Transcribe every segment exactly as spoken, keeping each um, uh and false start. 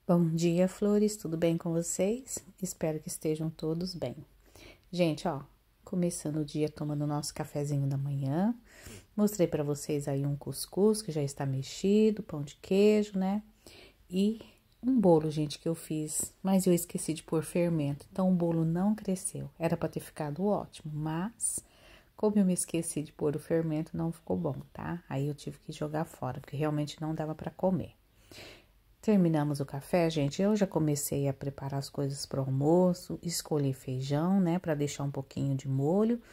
Bom dia, flores, tudo bem com vocês? Espero que estejam todos bem. Gente, ó, começando o dia tomando nosso cafezinho da manhã. Mostrei pra vocês aí um cuscuz que já está mexido, pão de queijo, né? E um bolo, gente, que eu fiz, mas eu esqueci de pôr fermento, então o bolo não cresceu. Era pra ter ficado ótimo, mas como eu me esqueci de pôr o fermento, não ficou bom, tá? Aí eu tive que jogar fora, porque realmente não dava pra comer. Terminamos o café, gente. Eu já comecei a preparar as coisas para o almoço, escolhi feijão, né, para deixar um pouquinho de molho,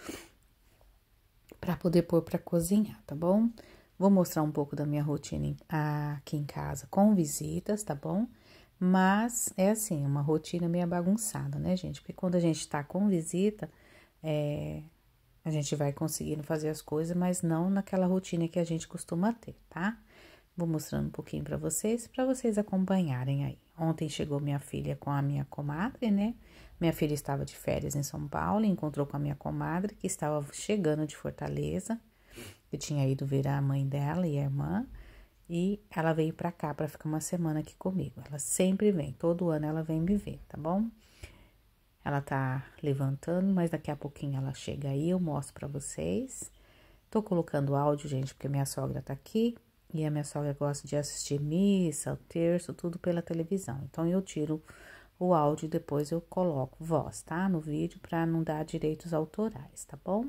para poder pôr para cozinhar, tá bom? Vou mostrar um pouco da minha rotina aqui em casa com visitas, tá bom? Mas é assim, uma rotina meio bagunçada, né, gente? Porque quando a gente tá com visita, é, a gente vai conseguindo fazer as coisas, mas não naquela rotina que a gente costuma ter, tá? Vou mostrando um pouquinho para vocês, para vocês acompanharem aí. Ontem chegou minha filha com a minha comadre, né? Minha filha estava de férias em São Paulo, encontrou com a minha comadre, que estava chegando de Fortaleza. Eu tinha ido ver a mãe dela e a irmã, e ela veio para cá para ficar uma semana aqui comigo. Ela sempre vem, todo ano ela vem me ver, tá bom? Ela tá levantando, mas daqui a pouquinho ela chega aí, eu mostro para vocês. Tô colocando áudio, gente, porque minha sogra tá aqui. E a minha sogra gosta de assistir missa, o terço, tudo pela televisão. Então, eu tiro o áudio e depois eu coloco voz, tá? No vídeo, pra não dar direitos autorais, tá bom?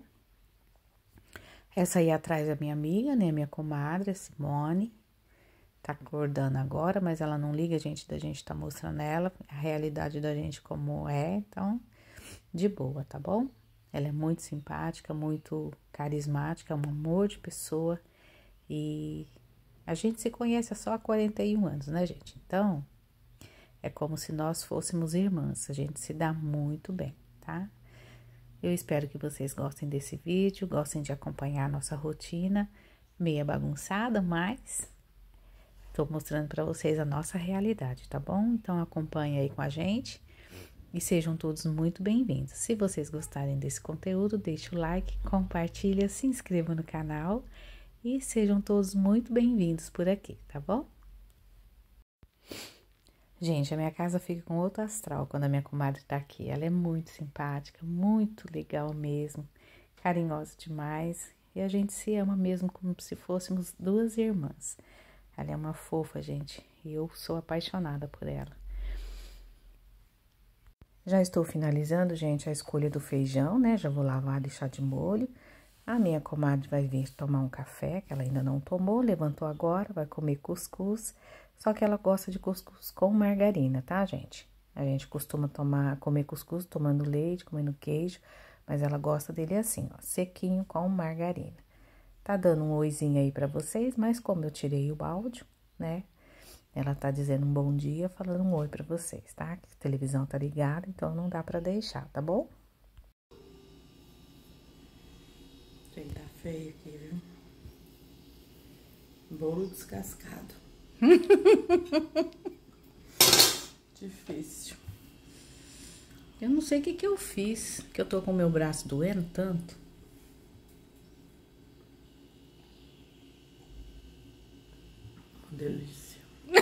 Essa aí atrás é minha amiga, né? Minha comadre, Simone. Tá acordando agora, mas ela não liga, gente, da gente tá mostrando ela, a realidade da gente como é. Então, de boa, tá bom? Ela é muito simpática, muito carismática, é um amor de pessoa. E a gente se conhece só há quarenta e um anos, né, gente? Então, é como se nós fôssemos irmãs. A gente se dá muito bem, tá? Eu espero que vocês gostem desse vídeo, gostem de acompanhar a nossa rotina, meia bagunçada, mas tô mostrando para vocês a nossa realidade, tá bom? Então, acompanhe aí com a gente e sejam todos muito bem-vindos. Se vocês gostarem desse conteúdo, deixe o like, compartilha, se inscreva no canal. E sejam todos muito bem-vindos por aqui, tá bom? Gente, a minha casa fica com outro astral quando a minha comadre tá aqui. Ela é muito simpática, muito legal mesmo, carinhosa demais. E a gente se ama mesmo como se fôssemos duas irmãs. Ela é uma fofa, gente, e eu sou apaixonada por ela. Já estou finalizando, gente, a escolha do feijão, né? Já vou lavar e deixar de molho. A minha comadre vai vir tomar um café, que ela ainda não tomou, levantou agora, vai comer cuscuz. Só que ela gosta de cuscuz com margarina, tá, gente? A gente costuma tomar, comer cuscuz tomando leite, comendo queijo, mas ela gosta dele assim, ó, sequinho com margarina. Tá dando um oizinho aí pra vocês, mas como eu tirei o áudio, né? Ela tá dizendo um bom dia, falando um oi pra vocês, tá? Que a televisão tá ligada, então não dá pra deixar, tá bom? Trem tá feio aqui, viu? Bolo descascado. Difícil. Eu não sei o que que eu fiz, que eu tô com o meu braço doendo tanto. Uma delícia.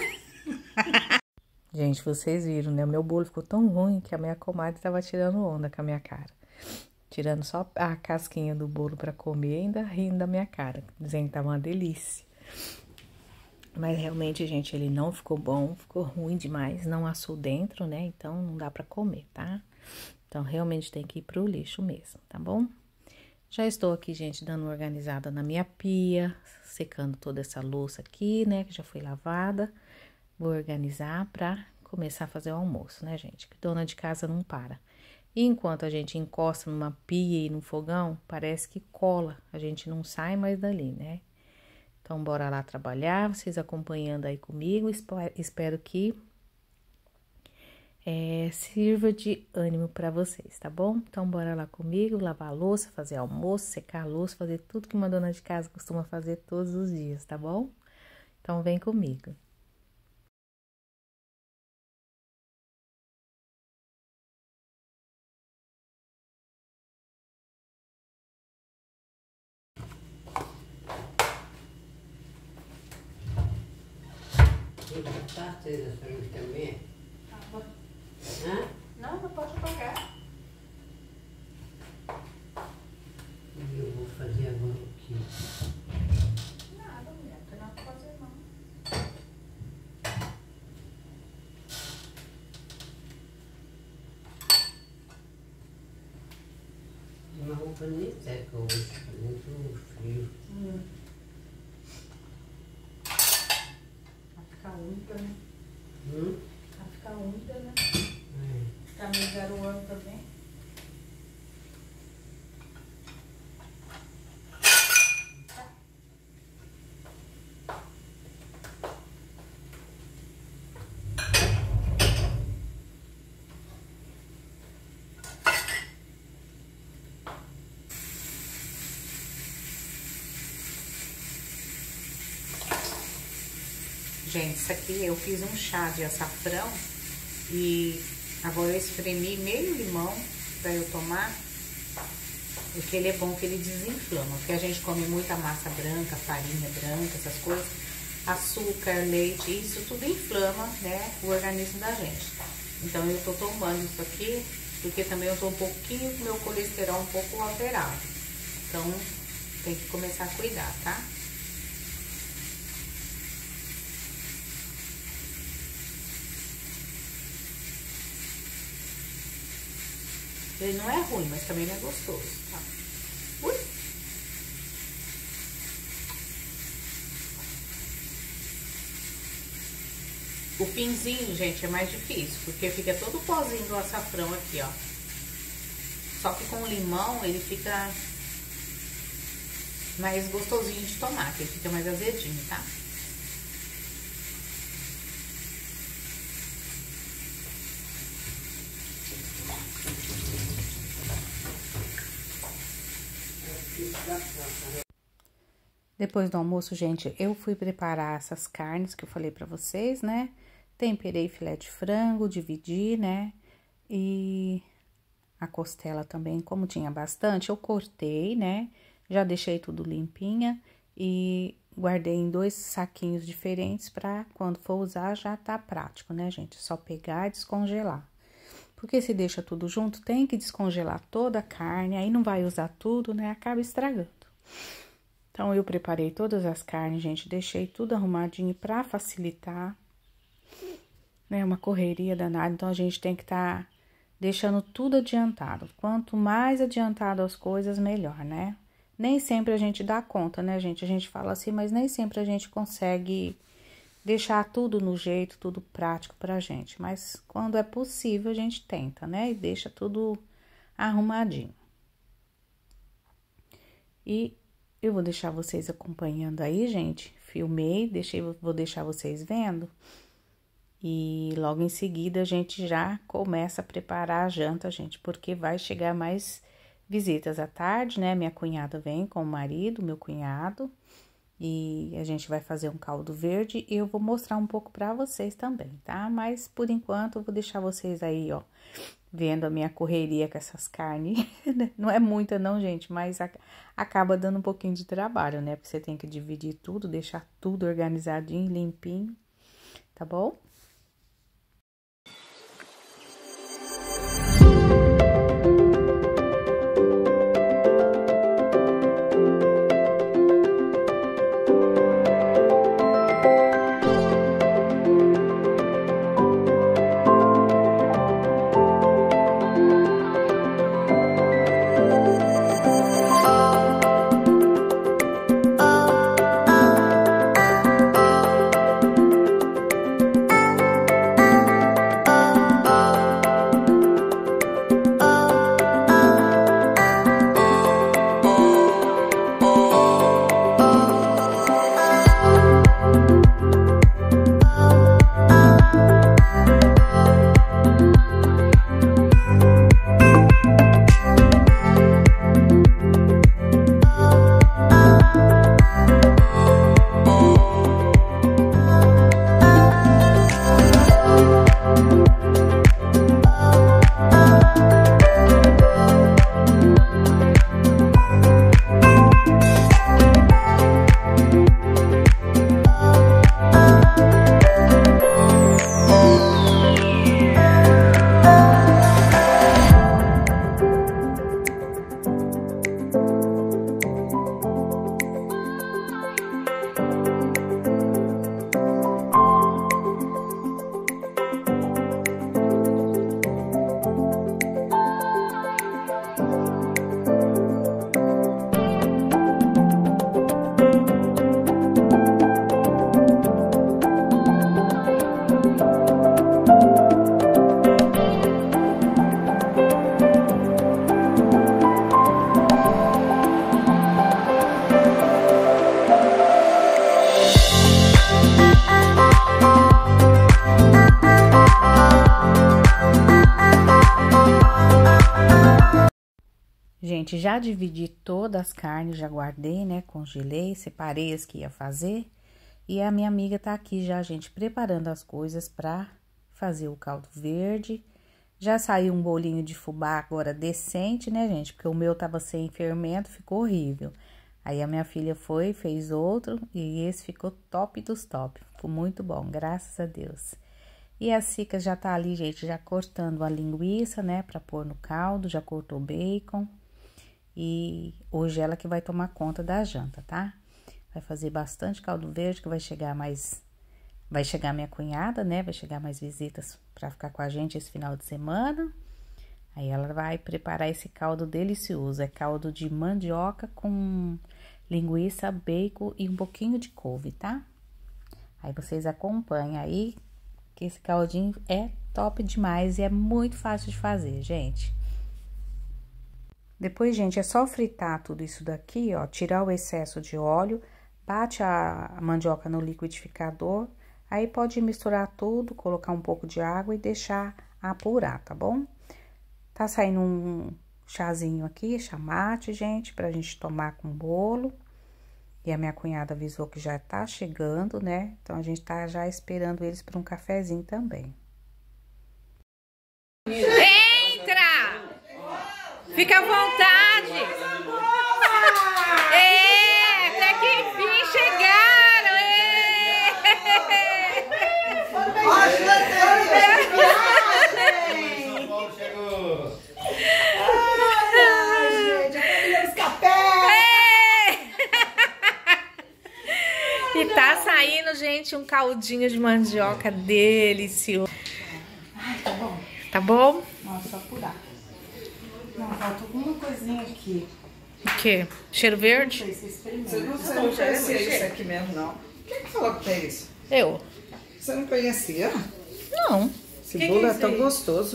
Gente, vocês viram, né? O meu bolo ficou tão ruim que a minha comadre tava tirando onda com a minha cara. Tirando só a casquinha do bolo pra comer e ainda rindo da minha cara, dizendo que tava uma delícia. Mas realmente, gente, ele não ficou bom, ficou ruim demais, não assou dentro, né? Então, não dá pra comer, tá? Então, realmente tem que ir pro lixo mesmo, tá bom? Já estou aqui, gente, dando uma organizada na minha pia, secando toda essa louça aqui, né? Que já foi lavada. Vou organizar pra começar a fazer o almoço, né, gente? Que dona de casa não para. E enquanto a gente encosta numa pia e no fogão, parece que cola. A gente não sai mais dali, né? Então, bora lá trabalhar, vocês acompanhando aí comigo. Espero que é, sirva de ânimo para vocês, tá bom? Então, bora lá comigo, lavar a louça, fazer almoço, secar a louça, fazer tudo que uma dona de casa costuma fazer todos os dias, tá bom? Então, vem comigo. você cortar, vocês para mim também? Ah, vou... Hã? Não, não pode apagar. E eu vou fazer agora o quê? Nada, mulher, não tem nada pra fazer não. Uma roupa nem seca hoje, muito frio. Hum. Vai ficar úmida, né? Hum? Vai ficar úmida, né? É. Tá meio garoando também. Gente, isso aqui eu fiz um chá de açafrão e agora eu espremi meio limão pra eu tomar, porque ele é bom que ele desinflama, porque a gente come muita massa branca, farinha branca, essas coisas, açúcar, leite, isso tudo inflama, né, o organismo da gente. Então eu tô tomando isso aqui, porque também eu tô um pouquinho com meu colesterol um pouco alterado, então tem que começar a cuidar, tá? Ele não é ruim, mas também não é gostoso, tá? Ui! O pinzinho, gente, é mais difícil, porque fica todo o pozinho do açafrão aqui, ó. Só que com o limão, ele fica mais gostosinho de tomar, que ele fica mais azedinho, tá? Depois do almoço, gente, eu fui preparar essas carnes que eu falei pra vocês, né? Temperei filé de frango, dividi, né? E a costela também, como tinha bastante, eu cortei, né? Já deixei tudo limpinha e guardei em dois saquinhos diferentes pra quando for usar já tá prático, né, gente? Só pegar e descongelar. Porque se deixa tudo junto, tem que descongelar toda a carne, aí não vai usar tudo, né? Acaba estragando. Então, eu preparei todas as carnes, gente, deixei tudo arrumadinho pra facilitar, né? Uma correria danada, então a gente tem que estar tá deixando tudo adiantado. Quanto mais adiantado as coisas, melhor, né? Nem sempre a gente dá conta, né, gente? A gente fala assim, mas nem sempre a gente consegue deixar tudo no jeito, tudo prático pra gente. Mas quando é possível, a gente tenta, né? E deixa tudo arrumadinho. E eu vou deixar vocês acompanhando aí, gente. Filmei, deixei, vou deixar vocês vendo. E logo em seguida a gente já começa a preparar a janta, gente. Porque vai chegar mais visitas à tarde, né? Minha cunhada vem com o marido, meu cunhado. E a gente vai fazer um caldo verde e eu vou mostrar um pouco pra vocês também, tá? Mas por enquanto eu vou deixar vocês aí, ó, vendo a minha correria com essas carnes. Não é muita não, gente, mas acaba dando um pouquinho de trabalho, né? Porque você tem que dividir tudo, deixar tudo organizadinho, limpinho, tá bom? gente, já dividi todas as carnes, já guardei, né? Congelei, separei as que ia fazer. E a minha amiga tá aqui já, gente, preparando as coisas pra fazer o caldo verde. Já saiu um bolinho de fubá agora decente, né, gente? Porque o meu tava sem fermento, ficou horrível. Aí a minha filha foi, fez outro e esse ficou top dos top. Ficou muito bom, graças a Deus. E a Cica já tá ali, gente, já cortando a linguiça, né, pra pôr no caldo, já cortou bacon. E hoje ela que vai tomar conta da janta, tá? Vai fazer bastante caldo verde, que vai chegar mais... Vai chegar minha cunhada, né, vai chegar mais visitas pra ficar com a gente esse final de semana. Aí ela vai preparar esse caldo delicioso, é caldo de mandioca com linguiça, bacon e um pouquinho de couve, tá? Aí vocês acompanham aí, que esse caldinho é top demais e é muito fácil de fazer, gente. Depois, gente, é só fritar tudo isso daqui, ó, tirar o excesso de óleo, bate a mandioca no liquidificador, aí pode misturar tudo, colocar um pouco de água e deixar apurar, tá bom? Tá saindo um chazinho aqui, chamate, gente, pra gente tomar com bolo. E a minha cunhada avisou que já tá chegando, né? Então, a gente tá já esperando eles para um cafezinho também. Entra! Fica à vontade! É, até que enfim chegaram! E tá saindo, gente, um caldinho de mandioca delicioso. Ai, tá bom. Tá bom? Nossa, só apurar. Não, falta alguma coisinha aqui. O quê? Cheiro verde? Não sei se experimenta. Você não, você não conhecia isso aqui mesmo, não? Quem que falou que tem isso? Eu? Você não conhecia? Não. Esse bolo é tão gostoso.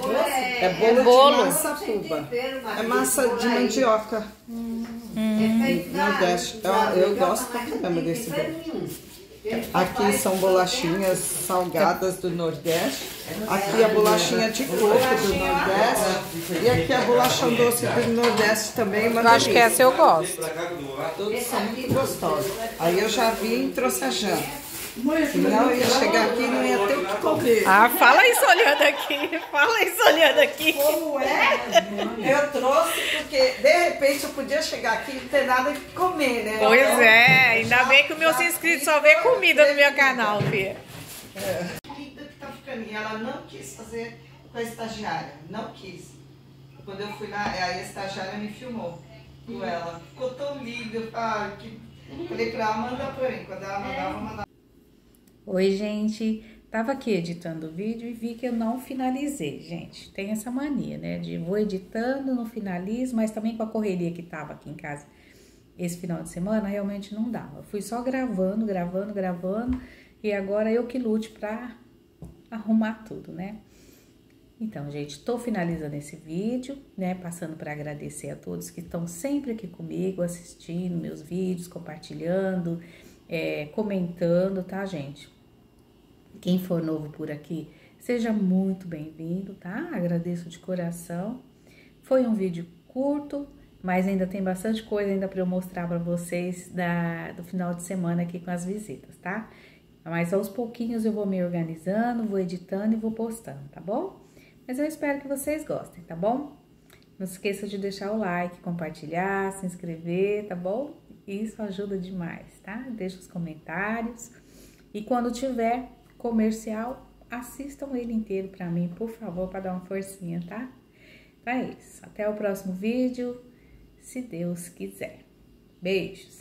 É bolo, É bolo. de massa puba. É massa de mandioca. Hum. Nordeste. Eu, eu gosto pra caramba desse bolo. Aqui são bolachinhas salgadas do Nordeste. Aqui a bolachinha de coco do Nordeste. E aqui a bolacha doce do Nordeste também. Eu acho que essa eu gosto. Todos são muito gostosos. Aí eu já vim e trouxe a janta. Senão eu ia chegar aqui e não ia ter o que comer. Ah, fala isso olhando aqui. Fala isso olhando aqui. Como é? Eu trouxe porque, de repente, eu podia chegar aqui e não ter nada que comer, né? Pois então, é, ainda bem que os meus inscritos só vê comida no meu canal, filha. É. Que tá ficando. E ela não quis fazer com a estagiária. Não quis. Quando eu fui lá, aí a estagiária me filmou com ela. Ficou tão lindo. Ah, que... Falei pra ela, manda pra mim. Quando ela mandava, eu mandava. Oi, gente. Tava aqui editando o vídeo e vi que eu não finalizei, gente. Tem essa mania, né? De vou editando, não finalizo, mas também com a correria que tava aqui em casa esse final de semana, realmente não dava. Eu fui só gravando, gravando, gravando e agora eu que lute pra arrumar tudo, né? Então, gente, tô finalizando esse vídeo, né? Passando para agradecer a todos que estão sempre aqui comigo, assistindo meus vídeos, compartilhando, é, comentando, tá, gente? Quem for novo por aqui, seja muito bem-vindo, tá? Agradeço de coração. Foi um vídeo curto, mas ainda tem bastante coisa ainda para eu mostrar para vocês da, do final de semana aqui com as visitas, tá? Mas aos pouquinhos eu vou me organizando, vou editando e vou postando, tá bom? Mas eu espero que vocês gostem, tá bom? Não se esqueça de deixar o like, compartilhar, se inscrever, tá bom? Isso ajuda demais, tá? Deixa os comentários. E quando tiver comercial, assistam ele inteiro pra mim, por favor, para dar uma forcinha, tá? Então é isso. Até o próximo vídeo, se Deus quiser. Beijos!